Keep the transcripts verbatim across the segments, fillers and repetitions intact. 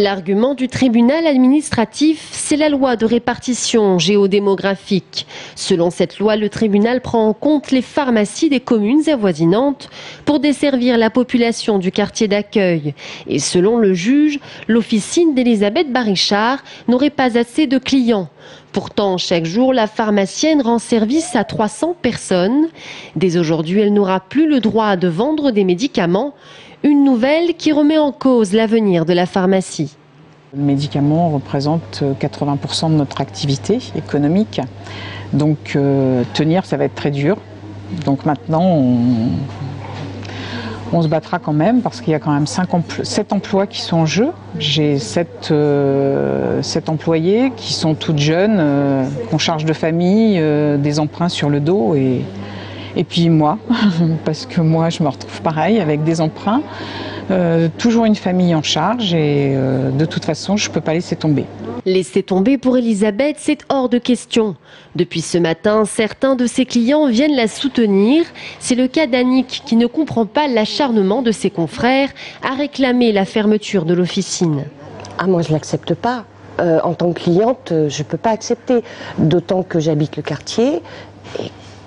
L'argument du tribunal administratif, c'est la loi de répartition géodémographique. Selon cette loi, le tribunal prend en compte les pharmacies des communes avoisinantes pour desservir la population du quartier d'accueil. Et selon le juge, l'officine d'Elisabeth Barichard n'aurait pas assez de clients. Pourtant, chaque jour, la pharmacienne rend service à trois cents personnes. Dès aujourd'hui, elle n'aura plus le droit de vendre des médicaments. Une nouvelle qui remet en cause l'avenir de la pharmacie. Le médicament représente quatre-vingts pour cent de notre activité économique. Donc euh, tenir, ça va être très dur. Donc maintenant, on, on se battra quand même parce qu'il y a quand même cinq empl- sept emplois qui sont en jeu. J'ai sept, euh, sept employés qui sont toutes jeunes, euh, qui ont charge de famille, euh, des emprunts sur le dos et... Et puis moi, parce que moi je me retrouve pareil avec des emprunts, euh, toujours une famille en charge et euh, de toute façon je ne peux pas laisser tomber. Laisser tomber pour Elisabeth, c'est hors de question. Depuis ce matin, certains de ses clients viennent la soutenir. C'est le cas d'Annick qui ne comprend pas l'acharnement de ses confrères à réclamer la fermeture de l'officine. Ah moi je ne l'accepte pas. Euh, en tant que cliente, je ne peux pas accepter. D'autant que j'habite le quartier et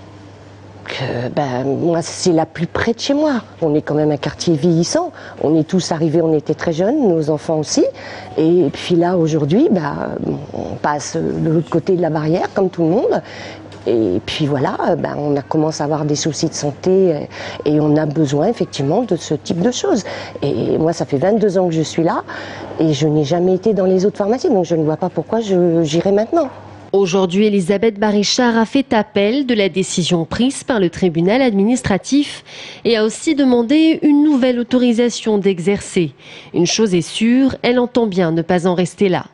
que ben, moi c'est la plus près de chez moi. On est quand même un quartier vieillissant, on est tous arrivés, on était très jeunes, nos enfants aussi, et puis là aujourd'hui ben, on passe de l'autre côté de la barrière comme tout le monde, et puis voilà, ben, on a commencé à avoir des soucis de santé et on a besoin effectivement de ce type de choses. Et moi ça fait vingt-deux ans que je suis là et je n'ai jamais été dans les autres pharmacies, donc je ne vois pas pourquoi je, j'irai maintenant. Aujourd'hui, Elisabeth Barichard a fait appel de la décision prise par le tribunal administratif et a aussi demandé une nouvelle autorisation d'exercer. Une chose est sûre, elle entend bien ne pas en rester là.